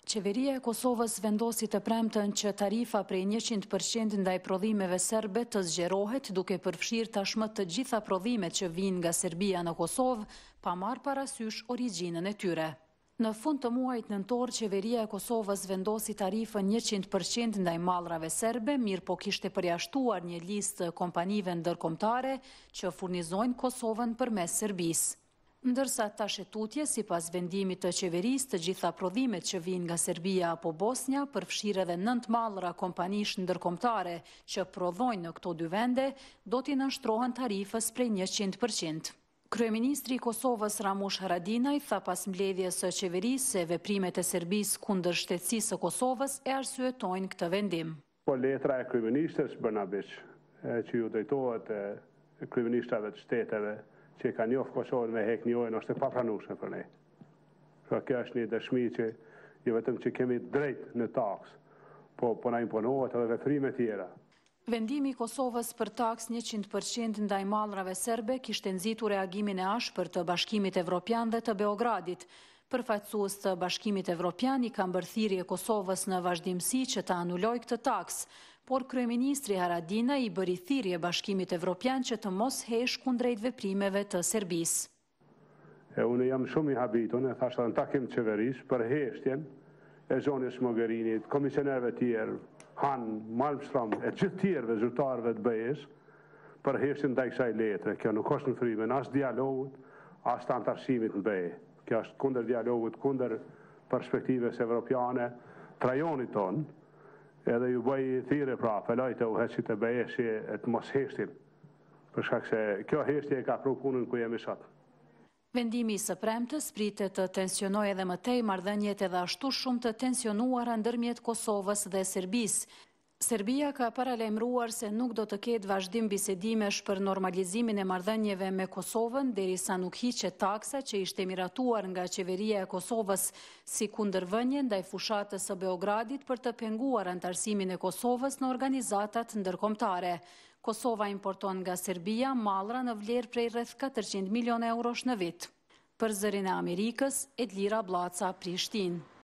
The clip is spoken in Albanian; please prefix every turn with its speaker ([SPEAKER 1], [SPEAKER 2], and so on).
[SPEAKER 1] Qeveria e Kosovës vendosi të premten që tarifa prej 100% ndaj prodhimeve serbe të zgjerohet, duke përfshirë tashmë të gjitha prodhimet që vijnë nga Serbia në Kosovë, pa marrë parasysh origjinën e tyre. Në fund të muajit nëntor, qeveria e Kosovës vendosi tarifën 100% ndaj mallrave serbe, mirë po kishte përjashtuar një listë kompanive ndërkombëtare që furnizojnë Kosovën përmes Serbisë. Ndërsa tash e tutje, sipas vendimit të qeverisë, të gjitha prodhimet që vijnë nga Serbia apo Bosnja, përfshirë edhe 9 mallra kompanish ndërkombëtare që prodhojnë në këto dy vende, do t'i nënshtrohen tarifës prej 100%. Kryeministri i Kosovës Ramush Haradinaj tha pas mbledhjes së qeverisë se veprimet e Serbisë kundër shtetësisë së Kosovës e arsyetojnë këtë vendim.
[SPEAKER 2] Po letra e kryeministres Brnabić, që ju drejtohet kryeministrave të shteteve, që ka njoftë Kosovën me hek njojën, është e papranueshme për ne. Pra kjo është një dëshmi që jo vetëm që kemi drejt në taks, po na imponohet edhe veprime tjera.
[SPEAKER 1] Vendimi i Kosovës për taks 100% ndaj mallrave serbe kishte nxitur reagimin e ashpër të Bashkimit Evropian dhe të Beogradit. Përfaqësues të Bashkimit Evropian i ka bërë thirrje Kosovës në vazhdimsi që ta anulojë këtë taks, por kryeministri Haradinaj i bëri thirrje Bashkimit Evropian që të mos hesh kundrejt veprimeve të Serbisë.
[SPEAKER 2] Unë jam shumë i habitur, e thashë edhe në takim të qeverisë, për heshtjen e zonës Mogherinit, komisionerëve tjerë, Han, Malmström, e gjithë tjerëve zyrtarëve të BE-s, për heshtjen ndaj kësaj letre. Kjo nuk është në frymën as dialogut, as të antarësimit në BE. Kjo është kundër dialogut, kundër perspektives evropiane, trajonit tonë, edhe ju bëj thirrje pra apeloj të udhëheqësit e BE-s e të mos heshtin, për shkak se kjo heshtje e ka pru punën ku jemi sot.
[SPEAKER 1] Vendimi i së premtes pritet të tensionojë edhe më tej marrëdhëniet edhe ashtu shumë të tensionuara ndërmjet Kosovës dhe Serbisë. Serbia ka paralajmëruar se nuk do të ketë vazhdim bisedimesh për normalizimin e marrëdhënieve me Kosovën derisa nuk hiqet taksa që ishte miratuar nga qeveria e Kosovës si kundërvënie ndaj fushatës së Beogradit për të penguar antarësimin e Kosovës në organizatat ndërkombëtare. Kosova importon nga Serbia mallra në vlerë prej rreth 400 milion eurosh në vit. Për Zërin e Amerikës, Edlira Blaca, Prishtinë.